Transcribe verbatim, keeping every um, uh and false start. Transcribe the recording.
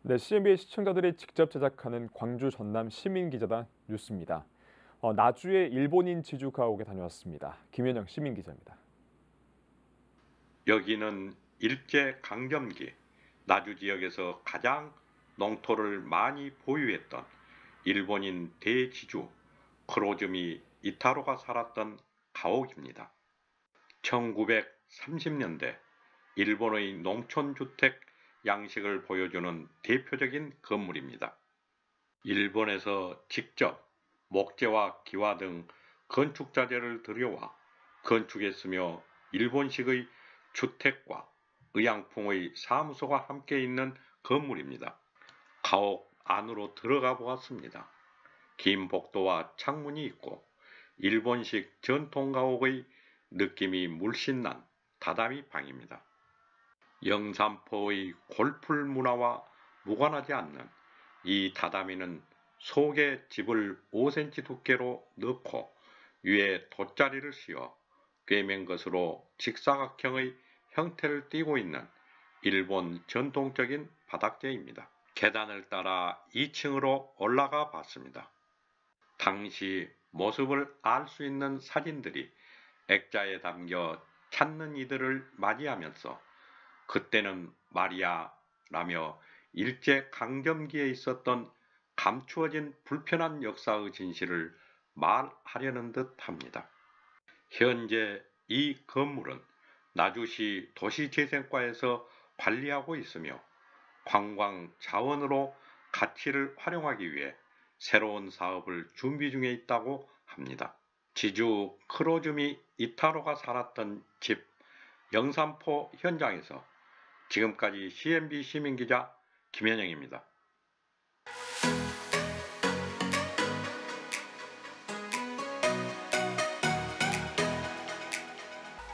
네, 씨엔비의 시청자들이 직접 제작하는 광주 전남 시민기자단 뉴스입니다. 어, 나주에 일본인 지주 가옥에 다녀왔습니다. 김현영 시민기자입니다. 여기는 일제 강점기 나주 지역에서 가장 농토를 많이 보유했던 일본인 대지주 크로즈미 이타로가 살았던 가옥입니다. 천구백삼십 년대 일본의 농촌주택 양식을 보여주는 대표적인 건물입니다. 일본에서 직접 목재와 기와 등 건축자재를 들여와 건축했으며 일본식의 주택과 의양풍의 사무소가 함께 있는 건물입니다. 가옥 안으로 들어가 보았습니다. 긴 복도와 창문이 있고 일본식 전통가옥의 느낌이 물씬 난 다다미 방입니다. 영산포의 골풀 문화와 무관하지 않는 이 다다미는 속에 집을 오 센티미터 두께로 넣고 위에 돗자리를 씌워 꿰맨 것으로 직사각형의 형태를 띠고 있는 일본 전통적인 바닥재입니다. 계단을 따라 이 층으로 올라가 봤습니다. 당시 모습을 알 수 있는 사진들이 액자에 담겨 찾는 이들을 맞이하면서 그때는 말이야라며 일제 강점기에 있었던 감추어진 불편한 역사의 진실을 말하려는 듯합니다. 현재 이 건물은 나주시 도시재생과에서 관리하고 있으며 관광 자원으로 가치를 활용하기 위해 새로운 사업을 준비 중에 있다고 합니다. 지주 크로즈미 이타로가 살았던 집 영산포 현장에서 지금까지 씨엔비 시민기자 김현영입니다.